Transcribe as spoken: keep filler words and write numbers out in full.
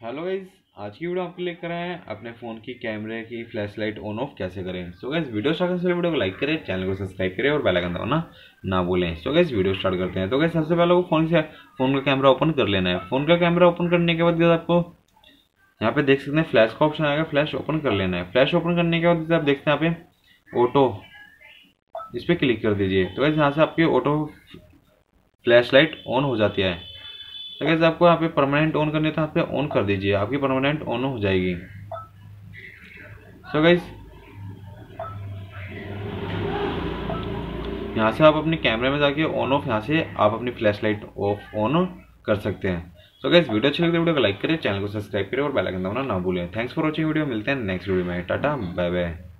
Hello guys, आज की video आपके लेकर आए हैं अपने फ़ोन की कैमरे की फ्लैश लाइट ऑन ऑफ कैसे करें। सो गाइज वीडियो स्टार्ट करने से वीडियो को लाइक करें, चैनल को सब्सक्राइब करें और बेल आइकन दबाना ना भूलें। सो गाइज वीडियो स्टार्ट करते हैं। तो गाइज सबसे पहले वो फ़ोन से फ़ोन का कैमरा ओपन कर लेना है। फ़ोन का कैमरा ओपन करने के बाद गाइज आपको यहाँ पे देख सकते हैं फ्लैश का ऑप्शन आएगा, फ्लैश ओपन कर लेना है। फ्लैश ओपन करने के बाद आप देखते हैं यहाँ पे ऑटो, इस पर क्लिक कर दीजिए। तो गाइज यहाँ से आपकी ऑटो फ्लैश लाइट ऑन हो जाती है। तो गाइस आपको यहाँ पे परमानेंट ऑन करनी है तो यहाँ पे ऑन कर दीजिए, आपकी परमानेंट ऑन हो जाएगी। सो गाइस यहाँ से आप अपने कैमरे में जाके ऑन ऑफ, यहाँ से आप अपनी फ्लैश लाइट ऑफ ऑन कर सकते हैं। सो गाइस वीडियो अच्छी लगी तो वीडियो को लाइक करें, चैनल को सब्सक्राइब करें और बेल आइकन दबाना ना भूलें। थैंक्स फॉर वॉचिंग वीडियो, मिलते हैं नेक्स्ट वीडियो में। Tata bye bye.